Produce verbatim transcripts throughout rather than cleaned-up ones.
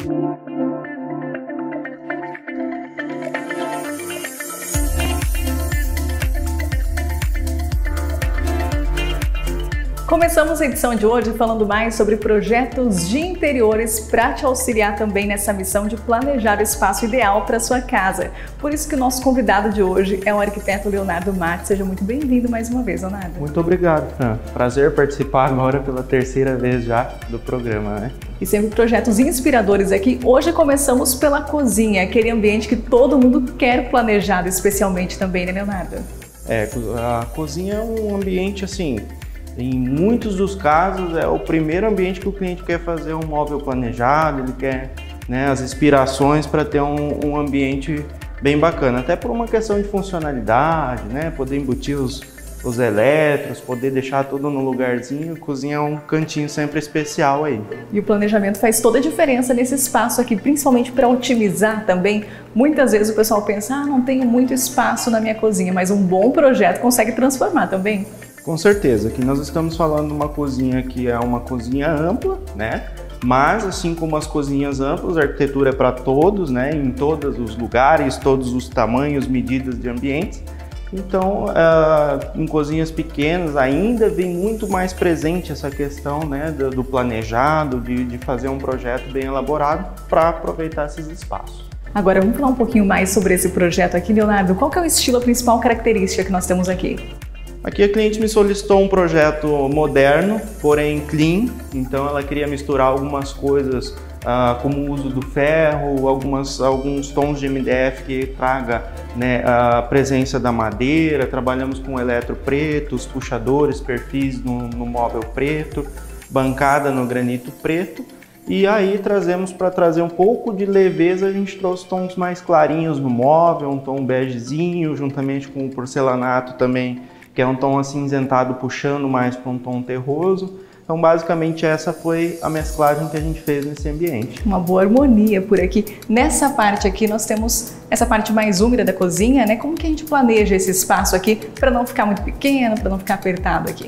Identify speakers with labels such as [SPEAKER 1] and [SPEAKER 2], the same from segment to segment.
[SPEAKER 1] Começamos a edição de hoje falando mais sobre projetos de interiores para te auxiliar também nessa missão de planejar o espaço ideal para sua casa. Por isso que o nosso convidado de hoje é o arquiteto Leonardo Marques. Seja muito bem-vindo mais uma vez, Leonardo.
[SPEAKER 2] Muito obrigado, Fran. Prazer participar agora pela terceira vez já do programa, né?
[SPEAKER 1] E sempre projetos inspiradores aqui. Hoje começamos pela cozinha, aquele ambiente que todo mundo quer planejar, especialmente também, né, Leonardo?
[SPEAKER 2] É, a cozinha é um ambiente assim... Em muitos dos casos é o primeiro ambiente que o cliente quer fazer um móvel planejado, ele quer, né, as inspirações para ter um, um ambiente bem bacana, até por uma questão de funcionalidade, né, poder embutir os, os elétricos, poder deixar tudo no lugarzinho. A cozinha é um cantinho sempre especial aí.
[SPEAKER 1] E o planejamento faz toda a diferença nesse espaço aqui, principalmente para otimizar também. Muitas vezes o pessoal pensa, ah, não tenho muito espaço na minha cozinha, mas um bom projeto consegue transformar também.
[SPEAKER 2] Com certeza, aqui nós estamos falando de uma cozinha que é uma cozinha ampla, né? Mas assim como as cozinhas amplas, a arquitetura é para todos, né? Em todos os lugares, todos os tamanhos, medidas de ambientes. Então, uh, em cozinhas pequenas ainda vem muito mais presente essa questão, né, do, do planejado, de, de fazer um projeto bem elaborado para aproveitar esses espaços.
[SPEAKER 1] Agora vamos falar um pouquinho mais sobre esse projeto aqui, Leonardo. Qual que é o estilo, a principal característica que nós temos aqui?
[SPEAKER 2] Aqui a cliente me solicitou um projeto moderno, porém clean, então ela queria misturar algumas coisas ah, como o uso do ferro, algumas, alguns tons de M D F que traga, né, a presença da madeira. Trabalhamos com eletro preto, os puxadores, perfis no, no móvel preto, bancada no granito preto. E aí trazemos para trazer um pouco de leveza, a gente trouxe tons mais clarinhos no móvel, um tom begezinho, juntamente com o porcelanato também, que é um tom acinzentado puxando mais para um tom terroso. Então basicamente essa foi a mesclagem que a gente fez nesse ambiente.
[SPEAKER 1] Uma boa harmonia por aqui. Nessa parte aqui nós temos essa parte mais úmida da cozinha, né? Como que a gente planeja esse espaço aqui para não ficar muito pequeno, para não ficar apertado aqui?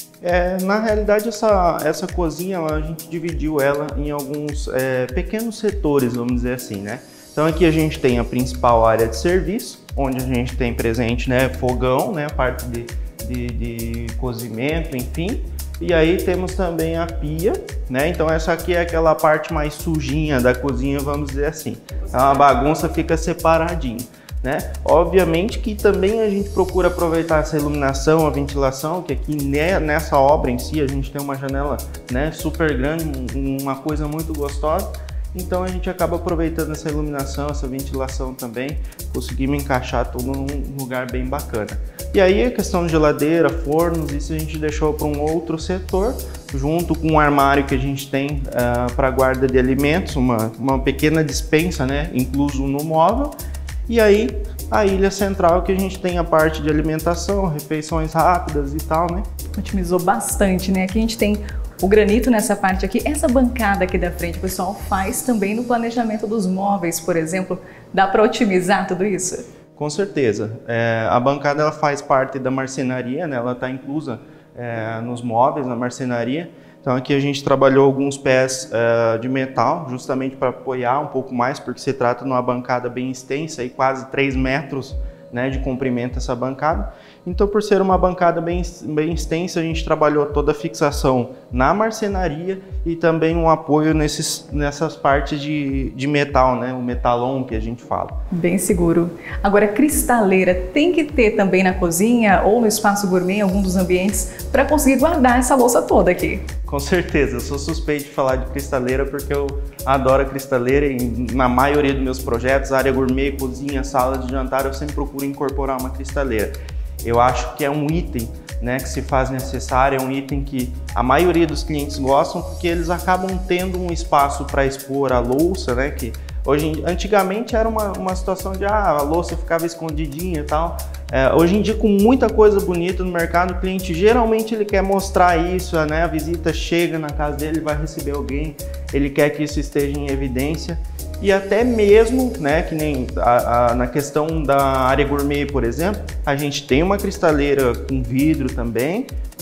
[SPEAKER 2] É, na realidade essa, essa cozinha a gente dividiu ela em alguns é, pequenos setores, vamos dizer assim, né? Então aqui a gente tem a principal área de serviço, onde a gente tem presente, né, fogão, né, a parte de, de, de cozimento, enfim. E aí temos também a pia, né? Então essa aqui é aquela parte mais sujinha da cozinha, vamos dizer assim. Então a bagunça fica separadinha, né? Obviamente que também a gente procura aproveitar essa iluminação, a ventilação, que aqui nessa obra em si a gente tem uma janela, né, super grande, uma coisa muito gostosa. Então a gente acaba aproveitando essa iluminação, essa ventilação também, conseguimos encaixar tudo num lugar bem bacana. E aí a questão de geladeira, fornos, isso a gente deixou para um outro setor, junto com um armário que a gente tem uh, para guarda de alimentos, uma, uma pequena despensa, né, incluso no móvel. E aí a ilha central, que a gente tem a parte de alimentação, refeições rápidas e tal, né?
[SPEAKER 1] Otimizou bastante, né? Aqui a gente tem o granito nessa parte aqui, essa bancada aqui da frente, o pessoal faz também no planejamento dos móveis, por exemplo. Dá para otimizar tudo isso?
[SPEAKER 2] Com certeza. É, a bancada ela faz parte da marcenaria, né? Ela está inclusa é, nos móveis, na marcenaria. Então aqui a gente trabalhou alguns pés uh, de metal, justamente para apoiar um pouco mais, porque se trata de uma bancada bem extensa, e quase três metros, né, de comprimento essa bancada. Então, por ser uma bancada bem, bem extensa, a gente trabalhou toda a fixação na marcenaria e também um apoio nesses, nessas partes de, de metal, né, o metalon que a gente fala. Bem
[SPEAKER 1] seguro. Agora, cristaleira tem que ter também na cozinha ou no espaço gourmet, em algum dos ambientes, para conseguir guardar essa louça toda aqui.
[SPEAKER 2] Com certeza, eu sou suspeito de falar de cristaleira porque eu adoro a cristaleira e na maioria dos meus projetos, área gourmet, cozinha, sala de jantar, eu sempre procuro incorporar uma cristaleira. Eu acho que é um item, né, que se faz necessário, é um item que a maioria dos clientes gostam porque eles acabam tendo um espaço para expor a louça, né, que hoje, antigamente era uma, uma situação de ah, a louça ficava escondidinha e tal. É, hoje em dia, com muita coisa bonita no mercado, o cliente geralmente ele quer mostrar isso, né? A visita chega na casa dele, vai receber alguém, ele quer que isso esteja em evidência. E até mesmo, né, que nem a, a, na questão da área gourmet, por exemplo, a gente tem uma cristaleira com vidro também,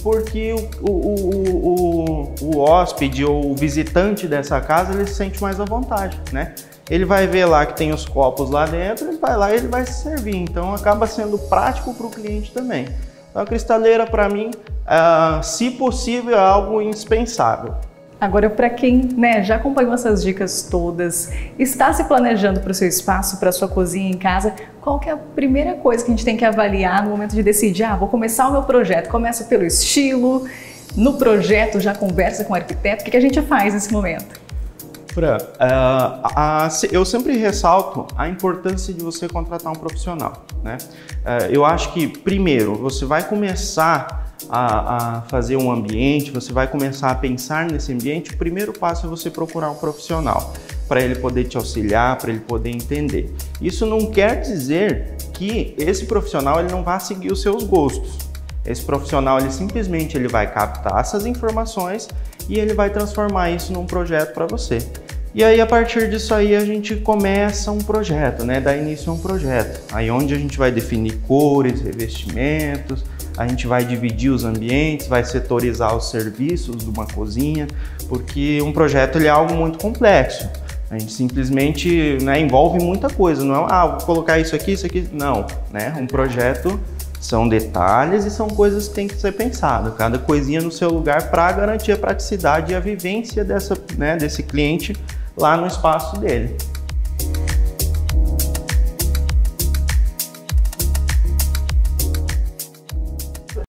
[SPEAKER 2] porque o, o, o, o, o hóspede ou o visitante dessa casa, ele se sente mais à vontade, né? Ele vai ver lá que tem os copos lá dentro, ele vai lá e ele vai se servir. Então acaba sendo prático para o cliente também. Então a cristaleira, para mim, uh, se possível, é algo indispensável.
[SPEAKER 1] Agora, para quem, né, já acompanhou essas dicas todas, está se planejando para o seu espaço, para a sua cozinha em casa, qual que é a primeira coisa que a gente tem que avaliar no momento de decidir? Ah, vou começar o meu projeto. Começa pelo estilo, no projeto já conversa com o arquiteto. O que, que a gente faz nesse momento?
[SPEAKER 2] Fran, uh, a, a, eu sempre ressalto a importância de você contratar um profissional, né? Uh, eu acho que, primeiro, você vai começar a, a fazer um ambiente, você vai começar a pensar nesse ambiente, o primeiro passo é você procurar um profissional, para ele poder te auxiliar, para ele poder entender. Isso não quer dizer que esse profissional ele não vai seguir os seus gostos. Esse profissional ele simplesmente ele vai captar essas informações e ele vai transformar isso num projeto para você. E aí, a partir disso aí, a gente começa um projeto, né? Dá início a um projeto. Aí onde a gente vai definir cores, revestimentos, a gente vai dividir os ambientes, vai setorizar os serviços de uma cozinha, porque um projeto ele é algo muito complexo. A gente simplesmente, né, envolve muita coisa, não é, ah, vou colocar isso aqui, isso aqui, não, né? Um projeto são detalhes e são coisas que tem que ser pensado, cada coisinha no seu lugar para garantir a praticidade e a vivência dessa, né, desse cliente lá no espaço dele.